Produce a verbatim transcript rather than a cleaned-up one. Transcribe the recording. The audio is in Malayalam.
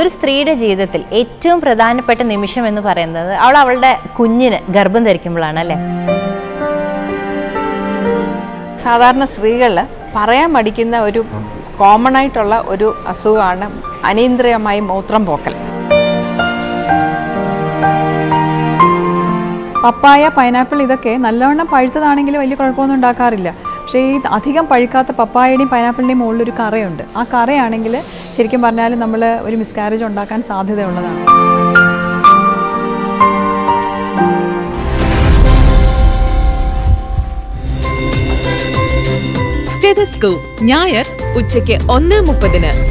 ഒരു സ്ത്രീയുടെ ജീവിതത്തിൽ ഏറ്റവും പ്രധാനപ്പെട്ട നിമിഷം എന്ന് പറയുന്നത് അവൾ അവളുടെ കുഞ്ഞിന് ഗർഭം ധരിക്കുമ്പോഴാണ് അല്ലേ? സാധാരണ സ്ത്രീകൾ പറയാൻ മടിക്കുന്ന ഒരു കോമൺ ആയിട്ടുള്ള ഒരു അസുഖമാണ് അനിയന്ത്രിതമായി മൂത്രം പോക്കൽ. പപ്പായ, പൈനാപ്പിൾ ഇതൊക്കെ നല്ലവണ്ണം പഴുത്തതാണെങ്കിൽ വലിയ കുഴപ്പമൊന്നും ഉണ്ടാക്കാറില്ല. പക്ഷേ ഈ അധികം പഴുക്കാത്ത പപ്പായയുടെയും പൈനാപ്പിളിൻ്റെയും മുകളിലൊരു കറയുണ്ട്. ആ കറയാണെങ്കിൽ ശരിക്കും പറഞ്ഞാൽ നമ്മൾ ഒരു മിസ്കാരേജ് ഉണ്ടാക്കാൻ സാധ്യതയുള്ളതാണ്. സ്റ്റെതസ്കോപ്പ് ഞായർ ഉച്ചയ്ക്ക് ഒന്ന് മുപ്പതിന്.